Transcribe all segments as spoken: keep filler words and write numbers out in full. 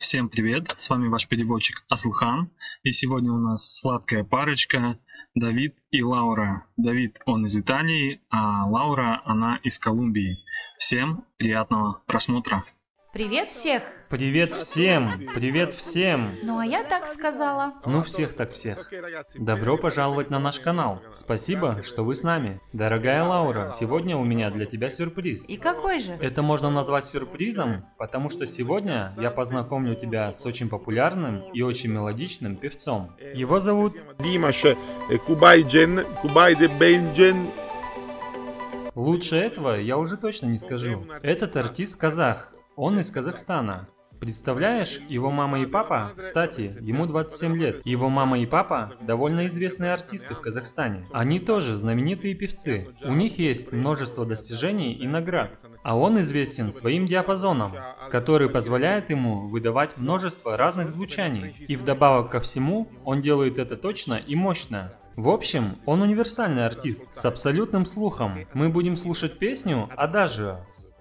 Всем привет, с вами ваш переводчик Асылхан, и сегодня у нас сладкая парочка Давид и Лаура. Давид, он из Италии, а Лаура, она из Колумбии. Всем приятного просмотра. Привет всех! Привет всем! Привет всем! Ну а я так сказала. Ну всех так всех. Добро пожаловать на наш канал. Спасибо, что вы с нами. Дорогая Лаура, сегодня у меня для тебя сюрприз. И какой же? Это можно назвать сюрпризом, потому что сегодня я познакомлю тебя с очень популярным и очень мелодичным певцом. Его зовут Димаш Кубайджен, Кубайдебенджен. Лучше этого я уже точно не скажу. Этот артист казах. Он из Казахстана. Представляешь, его мама и папа, кстати, ему двадцать семь лет. Его мама и папа довольно известные артисты в Казахстане. Они тоже знаменитые певцы. У них есть множество достижений и наград. А он известен своим диапазоном, который позволяет ему выдавать множество разных звучаний. И вдобавок ко всему, он делает это точно и мощно. В общем, он универсальный артист с абсолютным слухом. Мы будем слушать песню «Адажио».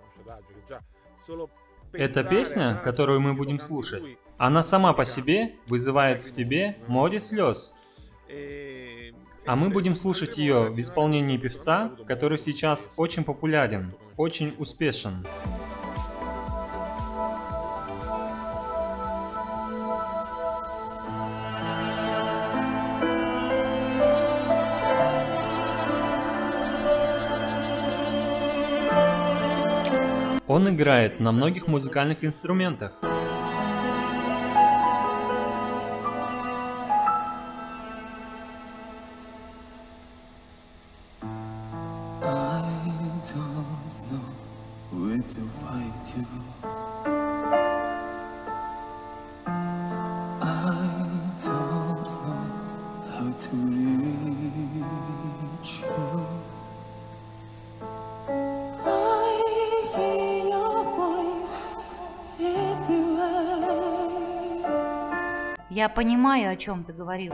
Эта песня, которую мы будем слушать, она сама по себе вызывает в тебе море слез. А мы будем слушать ее в исполнении певца, который сейчас очень популярен, очень успешен. Он играет на многих музыкальных инструментах. Я понимаю, о чем ты говорил.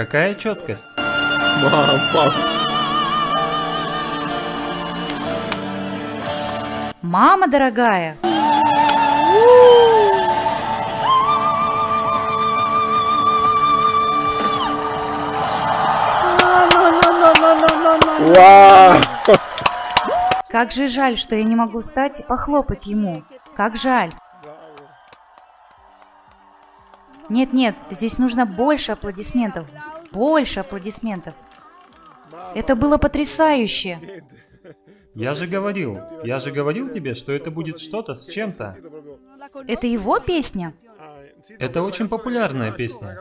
Какая четкость? Mamma. Мама дорогая. Wow. Как же жаль, что я не могу встать и похлопать ему. Как жаль. Нет-нет, здесь нужно больше аплодисментов. Больше аплодисментов. Это было потрясающе. Я же говорил, я же говорил тебе, что это будет что-то с чем-то. Это его песня? Это очень популярная песня.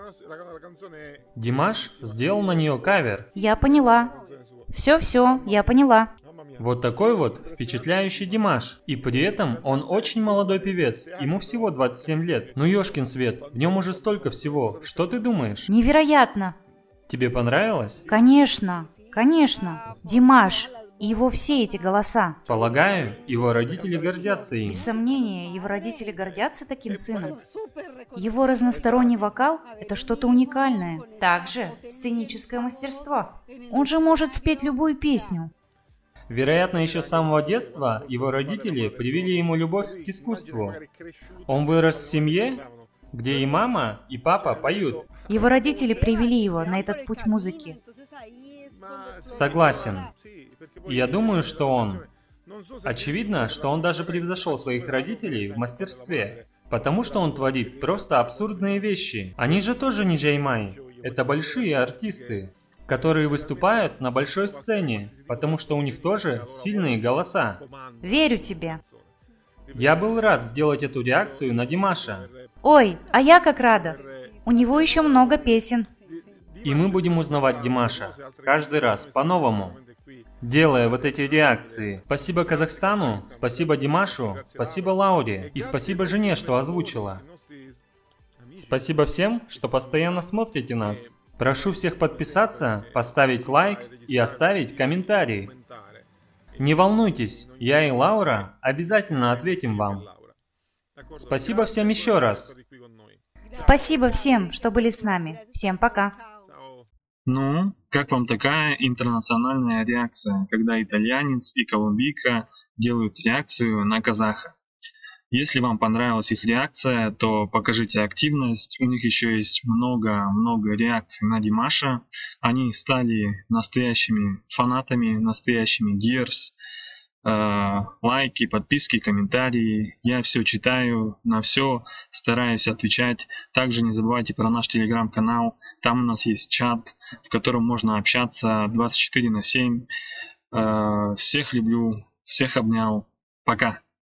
Димаш сделал на нее кавер. Я поняла. Все-все, я поняла. Вот такой вот впечатляющий Димаш. И при этом он очень молодой певец. Ему всего двадцать семь лет. Ну ёшкин свет, в нем уже столько всего. Что ты думаешь? Невероятно. Тебе понравилось? Конечно, конечно. Димаш и его все эти голоса. Полагаю, его родители гордятся им. Без сомнения, его родители гордятся таким сыном. Его разносторонний вокал – это что-то уникальное. Также сценическое мастерство. Он же может спеть любую песню. Вероятно, еще с самого детства его родители привили ему любовь к искусству. Он вырос в семье, где и мама, и папа поют. Его родители привели его на этот путь музыки. Согласен. И я думаю, что он... Очевидно, что он даже превзошел своих родителей в мастерстве. Потому что он творит просто абсурдные вещи. Они же тоже не Джеймай. Это большие артисты, которые выступают на большой сцене, потому что у них тоже сильные голоса. Верю тебе. Я был рад сделать эту реакцию на Димаша. Ой, а я как рада. У него еще много песен. И мы будем узнавать Димаша каждый раз по-новому, делая вот эти реакции. Спасибо Казахстану, спасибо Димашу, спасибо Лауре и спасибо жене, что озвучила. Спасибо всем, что постоянно смотрите нас. Прошу всех подписаться, поставить лайк и оставить комментарий. Не волнуйтесь, я и Лаура обязательно ответим вам. Спасибо всем еще раз. Спасибо всем, что были с нами. Всем пока. Ну, как вам такая интернациональная реакция, когда итальянец и колумбийка делают реакцию на казаха? Если вам понравилась их реакция, то покажите активность. У них еще есть много-много реакций на Димаша. Они стали настоящими фанатами, настоящими гирс. Э, лайки, подписки, комментарии. Я все читаю, на все стараюсь отвечать. Также не забывайте про наш телеграм-канал. Там у нас есть чат, в котором можно общаться двадцать четыре на семь. Э, всех люблю, всех обнял. Пока.